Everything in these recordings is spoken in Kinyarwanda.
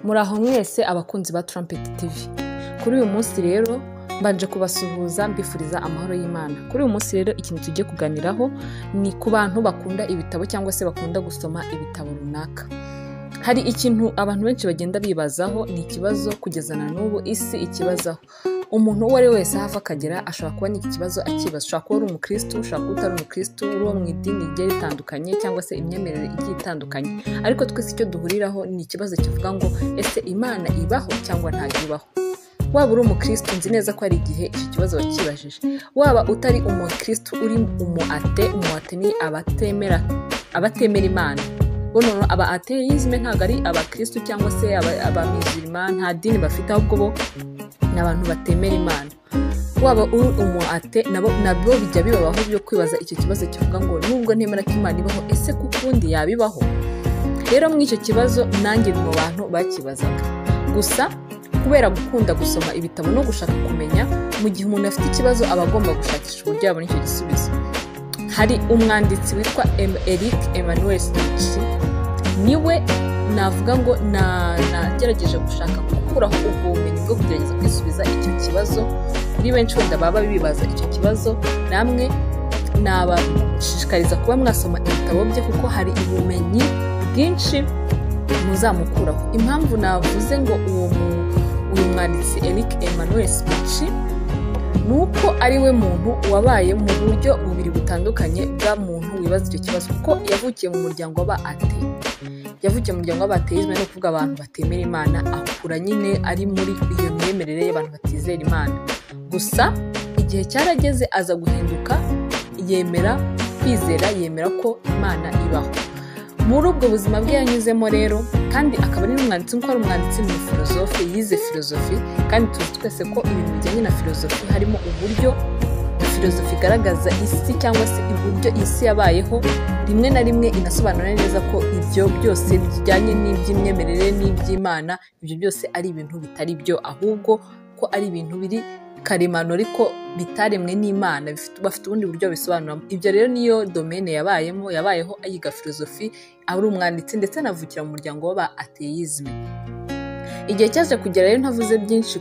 Muraho mwese abakunzi ba Trumpet TV. Kuri uyu munsi rero mbanje kubasuhuza mbifuriza amahoro y'Imana. Kuri uyu munsi rero ikintu tugiye kuganiraho ni ku bantu bakunda ibitabo cyangwa se bakunda gusoma ibitabo runaka. Hari ikintu abantu benshi bagenda bibazaho, ni ikibazo kugeza na n'ubu isi ikibazaho. Umuntu uwo ari wese hafi akagera ashobora kuba n'iki kibazo akibaza. Ushobora kuba uri umukristo, ushobora kuba utari umukristo, uri uwo mu idini rigiye ritandukanye cyangwa se imyemerere igiye itandukanye. Ariko twese icyo duhuriraho ni ikibazo kivuga ngo ese Imana ibaho cyangwa ntabwo ibaho? Waba uri umukristo nzi neza ko hari igihe iki kibazo wakibajije. Waba utari umukristo uri umuate ni abatemera Imana. Bono aba atheisme ntabwo ari abakristo cyangwa se abamizirima, nta dini bafite, ahubwo bo n'abantu batemera Imana. Waba uri umuate nabo bijya bibabaho byo kwibaza icyo kibazo kivuga ngo nubwo ntemera ko Imana ibaho, ese kukundi yabibaho? Rero muri icyo kibazo nanjye mu bantu bakibazaga. Gusa kubera gukunda gusoma ibitabo no gushaka kumenya, mu gihe umuntu afite ikibazo aba agomba gushakisha uburyo yabona icyo gisubizo. Hari umwanditsi witwa Eric Emmanuel Schmidt, niwe navuga ngo nagerageje gushaka gukuraho ubumenyi bwo kugerageza kwisubiza icyo kibazo. Kuri benshi wenda baba bibaza icyo kibazo, namwe nabashishikariza kuba mwasoma ibitabo bye kuko hari ubumenyi bwinshi muzamukuraho. Impamvu navuze ngo uyu mwanditsi Eric Emmanuel Schmidt nuko ari we muntu wabaye mu buryo bubiri butandukanye bwa muntu wibaza icyo kibazo, kuko yavukiye mu muryango w'abaate. Yavukiye mu muryango w'abateisme, no kuvuga abantu batemera Imana, akura nyine ari muri iyo myemerere y'abantu batizera Imana. Gusa igihe cyarageze aza guhinduka, yemera kwizera, yemera ko Imana ibaho. Muri ubwo buzima bwe yanyuzemo rero, kandi akaba ari n'umwanditsi, nk'uko ari umwanditsi mu filozofi, yize filozofi, kandi tuzi twese ko ibintu bijyanye na filozofi harimo uburyo filozofi igaragaza isi cyangwa se uburyo isi yabayeho. Rimwe na rimwe inasobanura neza ko ibyo byose bijyanye n'iby'imyemerere n'iby'Imana, ibyo byose ari ibintu bitari byo, ahubwo ko ari ibintu biri karemano ariko bitaremwe n'Imana, bafite ubundi buryo bisobanuramo. Ibyo rero niyo domaine yabayeho ayiga filozofi, ari umwanditsi ndetse anavukira mu muryango w'abatheisme. Igihe cyaje kugera rero ntavuze byinshi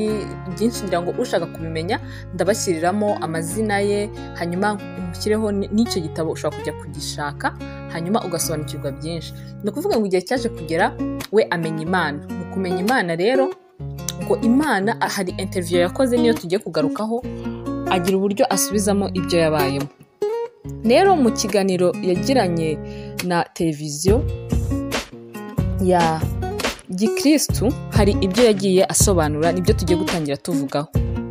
ngira ngo ushaka kubimenya ndabashyiriramo amazina ye, hanyuma umushyireho n'icyo gitabo ushobora kujya kugishaka, hanyuma ugasobanukirwa byinshi. Ni ukuvuga ngo igihe cyaje kugera we amenya Imana. Mu kumenya Imana rero, ngo Imana hari interview yakoze niyo tugiye kugarukaho, agira uburyo asubizamo ibyo yabayemo. Rero mu kiganiro yagiranye na televiziyo ya gikristu, hari ibyo yagiye asobanura, nibyo tugiye gutangira tuvugaho.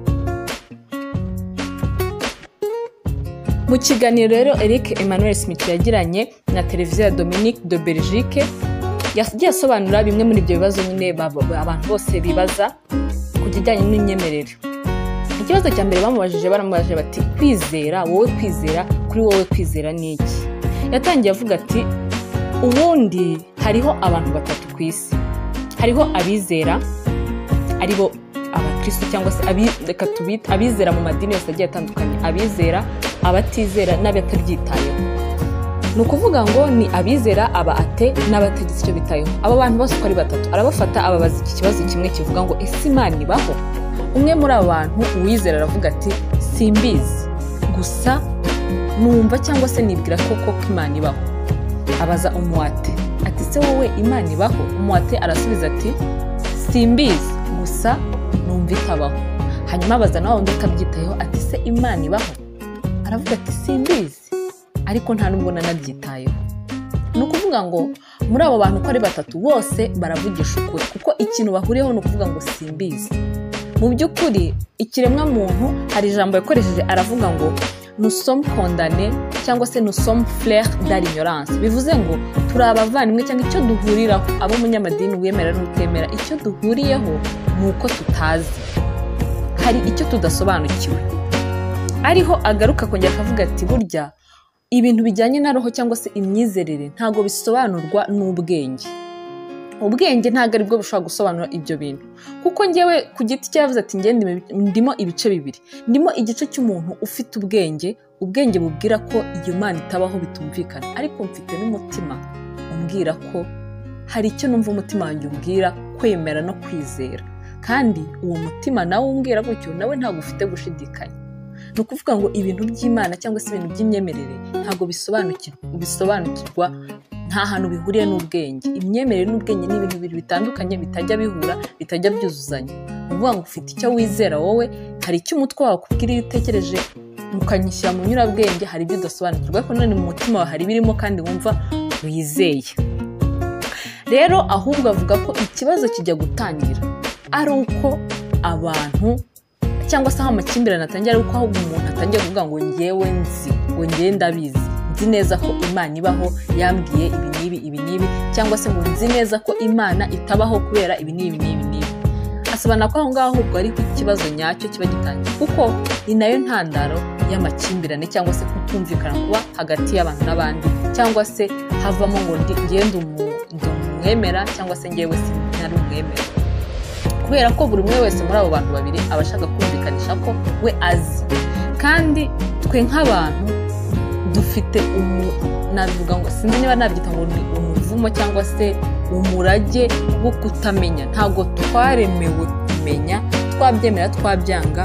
Mu kiganiro rero Eric Emmanuel Schmidt yagiranye na televiziyo ya Dominique de Belgique, yagiye asobanura bimwe muri ibyo bibazo nyine abantu bose bibaza ku kijyanye n'imyemerere. Ikibazo cya mbere baramubajije bati kwizera, kuri wowe kwizera ni iki? Yatangiye avuga ati ubundi hariho abantu batatu ku isi. Hariho abizera, aribo abakristo cyangwa se reka tubita abizera mu madini yose agiye atandukanye, abizera, abatizera n'abatabyitayeho. Ni ukuvuga ngo ni abizera, abaate n'abatagize icyo bitayeho. Aba bantu bose uko ari batatu arabafata, ababaza iki kibazo kimwe kivuga ngo ese Imana ibaho? Umwe muri aba bantu, uwizera, aravuga ati simbizi, gusa numva cyangwa se nibwira ko Imana ibaho. Abaza umuate ati se wowe Imana ibaho? Umuate arasubiza ati simbizi, gusa numva itabaho. Hanyuma abaza nawe undi utabyitayeho ati se Imana ibaho? Aravuga ati simbizi, ariko nta nubwo nanabyitayeho. Ni ukuvuga ngo muri abo bantu uko ari batatu bose baravugisha ukuri, kuko ikintu bahuriyeho ni ukuvuga ngo simbizi. Mu by'ukuri ikiremwa muntu hari ijambo yakoresheje, aravuga ngo nous sommes condamnés cyangwa se nous sommes frères dans l'ignorance. Bivuze ngo turi abavandimwe, cyangwa icyo duhuriraho, abo munyamadini wemera n'utemera, icyo duhuriyeho ni uko tutazi, hari icyo tudasobanukiwe. Ariho agaruka kongera akavuga ati burya ibintu bijyanye na roho cyangwa se imyizerere ntabwo bisobanurwa n'ubwenge. Ubwenge ntabwo ari bwo bushobora gusobanura ibyo bintu, kuko njyewe ku giti cye yavuze ati ndimo ibice bibiri. Ndimo igice cy'umuntu ufite ubwenge bubwira ko iyo Mana itabaho bitumvikana, ariko mfite n'umutima umbwira ko hari icyo numva umutima wanjye umbwira kwemera no kwizera, kandi uwo mutima nawe umbwira gutyo nawe ntabwo ufite gushidikanya. Ni ukuvuga ngo ibintu by'Imana cyangwa se ibintu by'imyemerere ntabwo bisobanukirwa, nta hantu bihuriye n'ubwenge. Imyemerere n'ubwenge ni ibintu bibiri bitandukanye, bitajya bihura, bitajya byuzuzanya. Ni ukuvuga ngo ufite icyo wizera wowe, hari icyo umutwe wawe ukubwira iyo utekereje ukanyishyira mu nyurabwenge, hari ibyo udasobanukirwa ariko none mu mutima wawe hari birimo kandi wumva wizeye. Rero ahubwo avuga ko ikibazo kijya gutangira ari uko abantu cyangwa se aho amakimbirane atangira, ari uko ahubwo umuntu atangiye kuvuga ngo ngewe nzi, ngo ngewe ndabizi, nzi neza ko Imana ibaho, yambwiye ibi n'ibi, cyangwa se ngo nzi neza ko Imana itabaho kubera ibi n'ibi. Asobanura ko aho ngaho ahubwo ari ikibazo nyacyo kiba gitangiye, kuko ni nayo ntandaro y'amakimbirane cyangwa se kutumvikana kuba hagati y'abantu n'abandi, cyangwa se havamo ngo ngende umwemera cyangwa se ngewe sinari umwemera, kubera ko buri umwe wese muri abo bantu babiri aba ashaka kumvikanisha ko we azi. Kandi twe nk'abantu dufite nabivuga ngo sinzi niba nabyita ngo ni umuvumo cyangwa se umurage wo kutamenya. Ntabwo twaremewe kumenya, twabyemera twabyanga.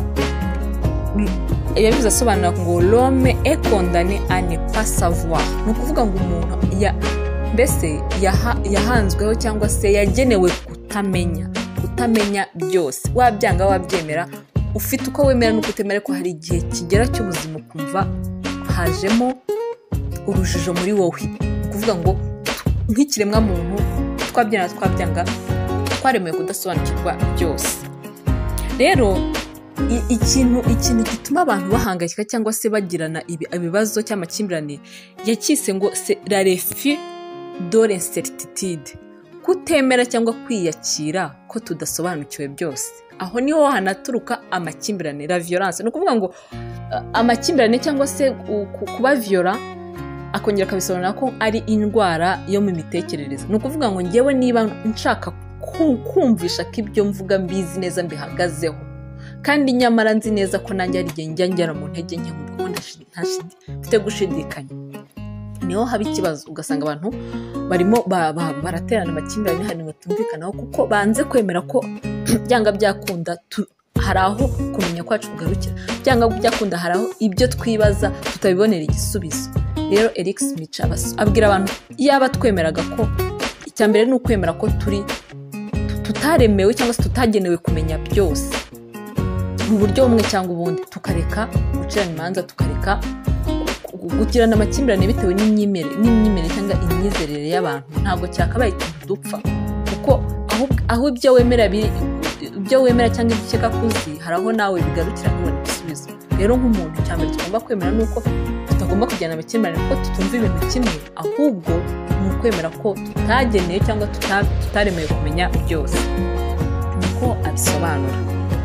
Yabivuze asobanura ngo l'homme est condamné à ne pas savoir. Ni ukuvuga ngo umuntu mbese yahanzweho cyangwa se yagenewe kutamenya byose. Wabyanga wabyemera, ufite uko wemera n'uko utemera, ko hari igihe kigera cy'ubuzima ukumva hajemo urujijo muri wowe. Ni ukuvuga ngo nk'ikiremwa muntu twabyanga twaremewe kudasobanukirwa byose. Rero ikintu gituma abantu bahangayika cyangwa se bagirana ibibazo cy'amakimbirane yakise ngo la refus de l'incertitude, kutemera cyangwa kwiyakira ko tudasobanukiwe byose. Aho niho hanaturuka amakimbirane, la violence. Ni ukuvuga ngo amakimbirane cyangwa se kuba violent akongera akabisobanura ko ari indwara yo mu mitekerereze. Ni ukuvuga ngo ngewe niba nshaka kumvisha ko ibyo mvuga mbizi neza mbihagazeho, kandi nyamara nzi neza ko nanjye ari igihe njya mu ntege nke, ngo ntafite gushidikanya, niho haba ikibazo. Ugasanga abantu barimo baraterana amakimbirane, hari batumvikanaho kuko banze kwemera ko byanga byakunda hari aho kumenya kwacu kugarukira, byanga byakunda hari aho ibyo twibaza tutabibonera igisubizo. Rero Eric Smith abwira abantu yaba twemeraga ko icyambere ni ukwemera ko tutaremewe cyangwa se tutagenewe kumenya byose mu buryo bumwe cyangwa ubundi, tukareka gucirana imanza, tukareka gukirana amakimbirane bitewe n'imyemerere cyangwa imyizerere y'abantu. Ntabwo cyakabaye ikintu dupfa, kuko aho ibyo wemera cyangwa ibyo ukeka kuzi hari aho nawe bigarukira ntubone igisubizo. Rero nk'umuntu icyambere tugomba kwemera ni uko tutagomba kujyana amakimbirane kuko tutumva ibintu kimwe, ahubwo ni ukwemera ko tutageneye cyangwa tutaremewe kumenya byose. Niko abisobanura.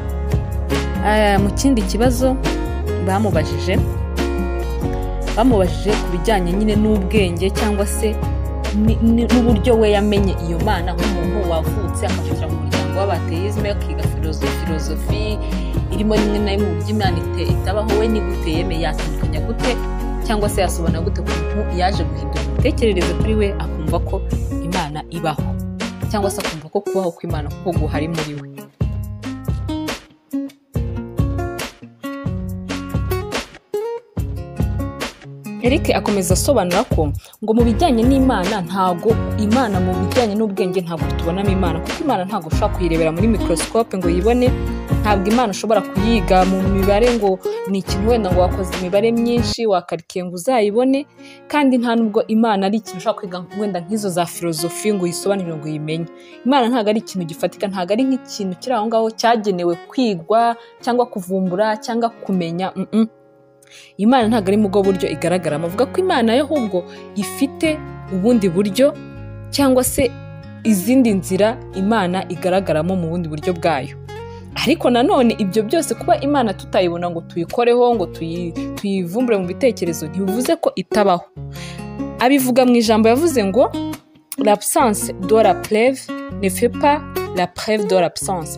Mu kindi kibazo bamubajije ku bijyanye nyine n'ubwenge cyangwa se n'uburyo we yamenye iyo Mana, nk'umuntu wavutse akavukira mu muryango w'abateisme, akiga filozofi irimo rimwe na rimwe uburyo Imana itabaho, we ni gute yemeye, yatandukanya gute cyangwa se yasobanura gute ku muntu yaje guhindura imitekerereze kuri we akumva ko Imana ibaho, cyangwa se akumva ko kubaho kw'Imana kuko guhari muri we. Eric akomeza asobanura ko ngo mu bijyanye n'Imana, ntago Imana mu bijyanye n'ubwenge ntabwo tubonamo Imana, kuko Imana ntabwo ushobora kuyirebera muri microscope ngo yibone, ntabwo Imana ushobora kuyiga mu mibare ngo ni ikintu wenda ngo wakoze imibare myinshi wakarikiye ngo uzayibone, kandi nta nubwo Imana ari ikintu ushobora kwiga wenda nk'izo za filozofi ngo uyisobanurire ngo uyimenye. Imana ntabwo ari ikintu gifatika, ntabwo ari nk'ikintu kiri aho ngaho cyagenewe kwigwa cyangwa kuvumbura cyangwa kumenya. Imana ntabwo ari mu bwo buryo igaragaramo. Avuga ko Imana yo ahubwo ifite ubundi buryo cyangwa se izindi nzira Imana igaragaramo mu bundi buryo bwayo. Ariko nanone ibyo byose kuba Imana tutayibona ngo tuyikoreho ngo tuyivumbure mu bitekerezo ntibivuze ko itabaho. Abivuga mu ijambo yavuze ngo l'absence de la preuve ne fait pas la preuve de l'absence.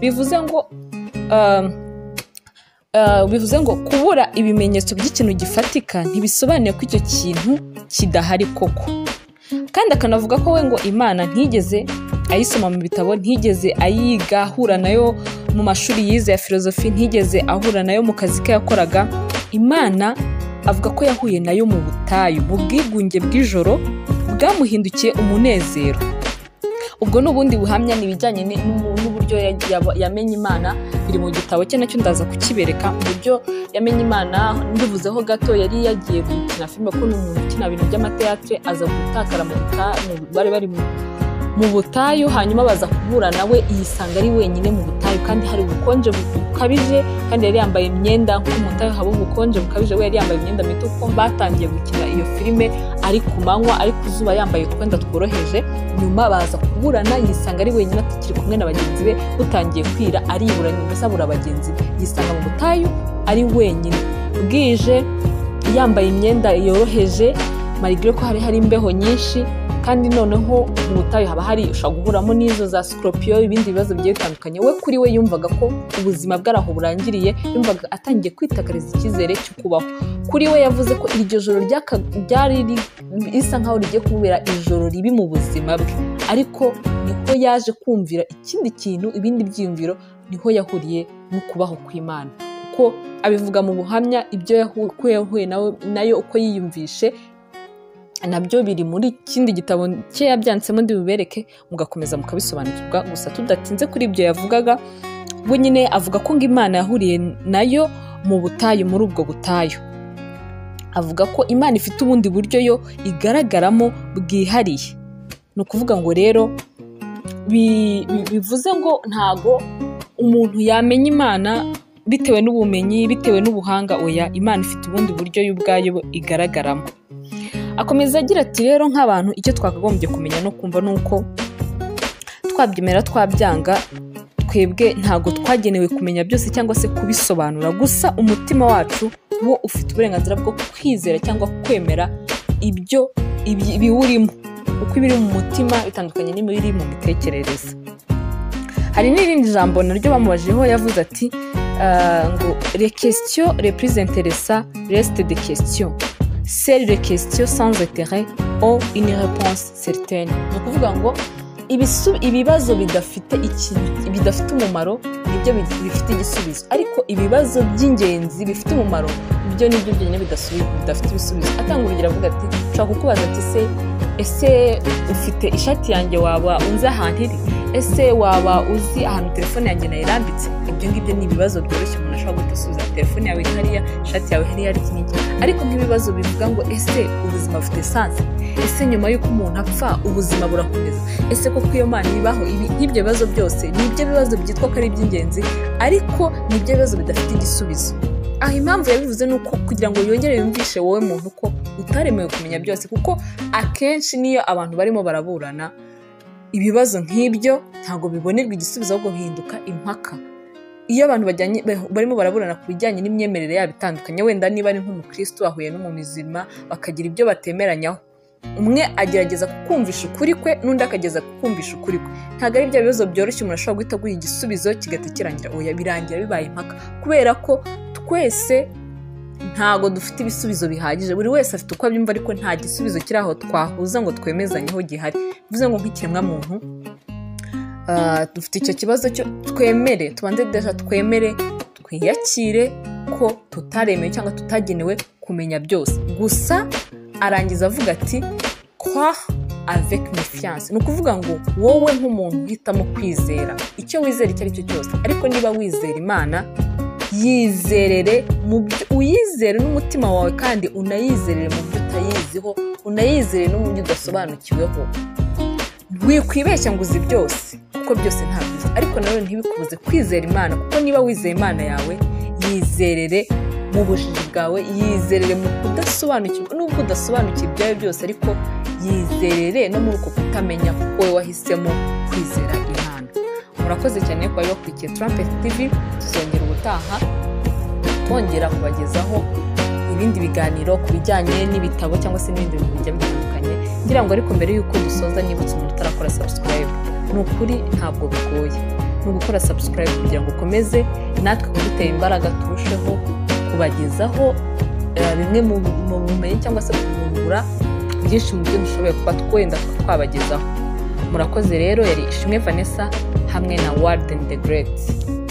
Bivuze ngo kubura ibimenyetso by'ikintu gifatika ntibisobanuye ko icyo kintu kidahari koko. Kandi akanavuga ko we ngo Imana ntigeze ayisoma mu bitabo, ntigeze ayiga ahura nayo mu mashuri yize ya filozofi, ntigeze ahura nayo mu kazi ke yakoraga. Imana avuga ko yahuye nayo mu butayu, mu bwigunge bw'ijoro bwamuhindukiye umunezero. Ubwo n'ubundi buhamya n'ibijyanye n'uburyo yamenye Imana, biri mu gitabo cye, nacyo ndaza kukibereka uburyo yamenye Imana. Ndivuzeho gato, yari yagiye gukina filime ko n'umuntu ukina ibintu by'amateatre, aza gutakara bari mu butayu, hanyuma baza kubura nawe yisanga ari wenyine mu butayu, kandi hari ubukonje bukabije, kandi yari yambaye imyenda, nko mu butayu haba ubukonje bukabije, we yari yambaye imyenda mito, kuko batangiye gukina iyo filime ari ku manywa, ari ku zuba yambaye utwenda tworoheje. Nyuma baza kuburana, yisanga ari wenyine atakiri kumwe na bagenzi be, butangiye kwira ariburanye, mbese abura bagenzi be, yisanga mu butayu ari wenyine. Bwije yambaye imyenda yoroheje, malgré ko hari imbeho nyinshi, kandi noneho mu butayu haba hari ushobora guhuramo n'izo za scorpion, ibindi bibazo bigiye bitandukanye. We kuri we yumvaga ko ubuzima bwaraho burangiriye, yumvaga atangiye kwitakariza icyizere cyo kubaho. Kuri we yavuze ko iryo joro ryari risa nkaho rigiye kumubera ijoro ribi mu buzima bwe, ariko niko yaje kumvira ikindi kintu, ibindi byiyumviro, niho yahuriye no kubaho kw'Imana. Kuko abivuga mu buhamya ibyo yahuye nayo uko yiyumvishe, nabyo biri muri ikindi gitabo cye yabyanditsemo, ndi bubereke mugakomeza mukabisobanukirwa. Gusa tudatinze kuri ibyo yavugaga, we nyine avuga ko ngo Imana yahuriye nayo mu butayu, muri ubwo butayu. Avuga ko Imana ifite ubundi buryo yo igaragaramo bwihariye. Ni ukuvuga ngo rero bivuze ngo ntago umuntu yamenya Imana bitewe n'ubumenyi, bitewe n'ubuhanga. Oya, Imana ifite ubundi buryo yo ubwayo igaragaramo. Akomeza agira ati rero nk'abantu icyo twakagombye kumenya no kumva nuko twabyemera twabyanga, twebwe ntago twagenewe kumenya byose cyangwa se kubisobanura. Gusa umutima wacu wo ufite uburenganzira bwo kwizera cyangwa kwemera ibyo biwurimo. Uko ibiri mu mutima bitandukanye n'ibiri mu mitekerereze. Hari n'irindi jambo naryo bamubajeho, yavuze ati ngo les questions les plus intéressantes restent des questions. Seules les questions sans intérêt ont une réponse certaine. Ni ukuvuga ngo ibibazo bidafite umumaro nibyo bifite igisubizo, ariko ibibazo by'ingenzi bifite umumaro ibyo nibyo byonyine bidafite ibisubizo. Atanga urugero avuga ati, nshaka kukubaza ati ese ufite ishati yanjye waba unzi ahantu iri? Ese waba uzi ahantu telefone yanjye nayirambitse? Ibyo ngibyo ni ibibazo byoroshye umuntu ashobora gusubiza. Telefone yawe iri hariya, ishati yawe hariya, ari kiniki. Ariko nk'ibibazo bivuga ngo ese ubuzima bufite sanse? Ese nyuma y'uko umuntu apfa ubuzima burakomeza? Ese koko iyo Mana ibaho? Ibyo bibazo byose ni ibyo bibazo byitwa ko ari iby'ingenzi, ariko ni ibyo bibazo bidafite igisubizo. Aho impamvu yabivuze ni uko kugira ngo yongere yumvishe wowe muntu ko utaremewe kumenya byose, kuko akenshi niyo abantu barimo baraburana, ibibazo nk'ibyo ntabwo bibonerwa igisubizo, ahubwo bihinduka impaka. Iyo abantu barimo baraburana ku bijyanye n'imyemerere yabo itandukanye, wenda niba ari nk'umukristo ahuye n'umumizima bakagira ibyo batemeranyaho, umwe agerageza kukumvisha ukuri kwe, n'undi akageza kukumvisha ukuri kwe. Ntabwo ari bya bibazo byoroshye umuntu ashobora guhita guha igisubizo kigahita kirangira. Oya, birangira bibaye impaka, kubera ko twese ntago dufite ibisubizo bihagije. Buri wese afite uko abyumva, ariko nta gisubizo kiri aho twahuza ngo twemezanyeho gihari. Bivuze ngo nk'ikiremwa muntu dufite icyo kibazo cyo twemere, tubanze deja twemere, twiyakire ko tutaremewe cyangwa tutagenewe kumenya byose. Gusa arangiza avuga ati croire avec méfiance. Ni ukuvuga ngo wowe nk'umuntu uhitamo kwizera icyo wizera icyo ari cyo cyose, ariko niba wizera Imana, yizerere uyizere n'umutima wawe, kandi unayizerere mu byo utayiziho, unayizere no mu byo udasobanukiweho. Wikwibeshya ngo uzi byose, kuko byose ntabyo, ariko nawe ntibikubuze kwizera Imana, kuko niba wizeye Imana yawe, yizerere mu bujiji bwawe, yizerere mu kudasobanukirwa, nubwo udasobanukiwe ibyawe byose, ariko yizerere no muri uko kutamenya, kuko wowe wahisemo kwizera Imana. Murakoze cyane ko bakurikiye Trumpet TV. Tuzongera ubutaha twongera kubagezaho ibindi biganiro ku bijyanye n'ibitabo cyangwa se n'ibindi bintu bigiye bitandukanye. Ngira ngo ariko mbere y'uko dusoza, nibutse umuntu utarakora subscribe, ni ukuri ntabwo bigoye, ni ugukora subscribe kugira ngo ukomeze natwe kudutera imbaraga, turusheho kubagezaho bimwe mu bumenyi cyangwa se kuvumbura byinshi mu byo dushoboye kuba twenda twabagezaho. murakoze rero, yari Ishimwe Vanessa hamwe na Warden the Great.